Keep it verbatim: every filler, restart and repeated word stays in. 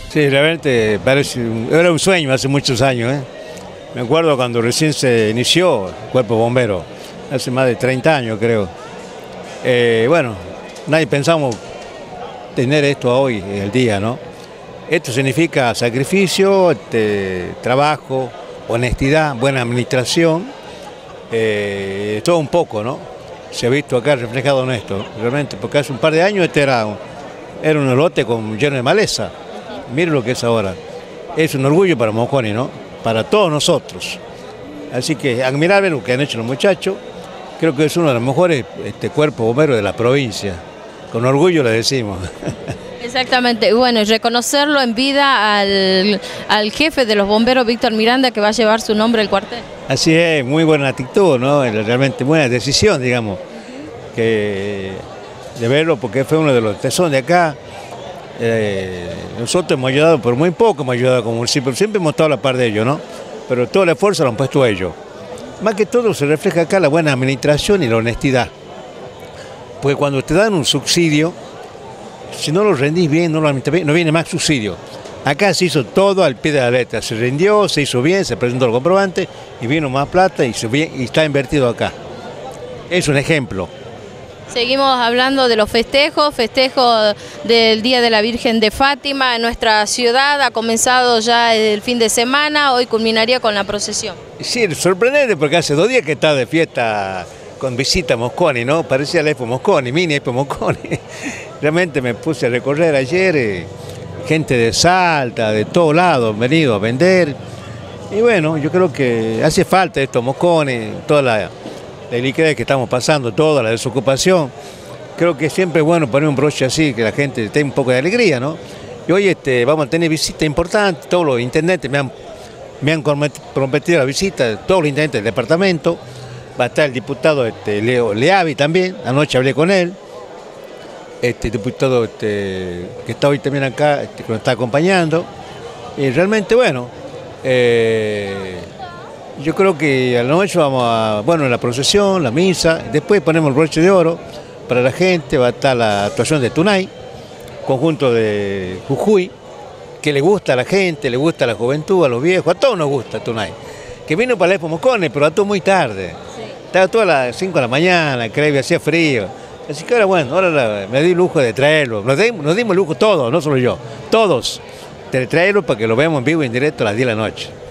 Sí, realmente parece, era un sueño hace muchos años, ¿eh? Me acuerdo cuando recién se inició el Cuerpo Bombero, hace más de treinta años creo. Eh, bueno, nadie pensamos tener esto hoy, el día, ¿no? Esto significa sacrificio, este, trabajo, honestidad, buena administración, eh, todo un poco, ¿no? Se ha visto acá reflejado en esto, realmente, porque hace un par de años este era un, era un lote con, lleno de maleza. Miren lo que es ahora. Es un orgullo para Mosconi, ¿no? Para todos nosotros. Así que admirable lo que han hecho los muchachos. Creo que es uno de los mejores este, cuerpos bomberos de la provincia. Con orgullo le decimos. Exactamente, bueno, y reconocerlo en vida al, al jefe de los bomberos, Víctor Miranda, que va a llevar su nombre al cuartel. Así es, muy buena actitud, ¿no? Realmente buena decisión, digamos, que de verlo, porque fue uno de los tesoros de acá. Eh, nosotros hemos ayudado, por muy poco hemos ayudado como municipio, siempre hemos estado a la par de ellos, ¿no? Pero todo el esfuerzo lo han puesto ellos. Más que todo se refleja acá la buena administración y la honestidad. Porque cuando te dan un subsidio, si no lo rendís bien, no lo administras bien, no viene más subsidio. Acá se hizo todo al pie de la letra, se rindió, se hizo bien, se presentó el comprobante y vino más plata y, se, y está invertido acá. Es un ejemplo. Seguimos hablando de los festejos, festejos del Día de la Virgen de Fátima en nuestra ciudad. Ha comenzado ya el fin de semana, hoy culminaría con la procesión. Sí, sorprendente porque hace dos días que está de fiesta con visita a Mosconi, ¿no? Parecía la Expo Mosconi, mini Expo Mosconi. Realmente me puse a recorrer ayer, eh, gente de Salta, de todos lados, han venido a vender. Y bueno, yo creo que hace falta esto, Mosconi, toda la... la liquidez que estamos pasando, toda la desocupación. Creo que siempre es bueno poner un broche así, que la gente tenga un poco de alegría, ¿no? Y hoy este, vamos a tener visitas importantes, todos los intendentes me han, me han prometido la visita, todos los intendentes del departamento. Va a estar el diputado este, Leo Leavi también, anoche hablé con él. Este diputado este, que está hoy también acá, este, que nos está acompañando. Y realmente, bueno, eh, yo creo que a la noche vamos a, bueno, la procesión, la misa, después ponemos el broche de oro para la gente, va a estar la actuación de Tunay, conjunto de Jujuy, que le gusta a la gente, le gusta a la juventud, a los viejos, a todos nos gusta Tunay. Que vino para la Expo Mosconi, pero a todo muy tarde. Sí. Estaba todas las cinco de la mañana, creo que hacía frío. Así que ahora, bueno, ahora la, me di lujo de traerlo. Nos dimos, nos dimos lujo todos, no solo yo, todos, de traerlo para que lo veamos en vivo y en directo a las diez de la noche.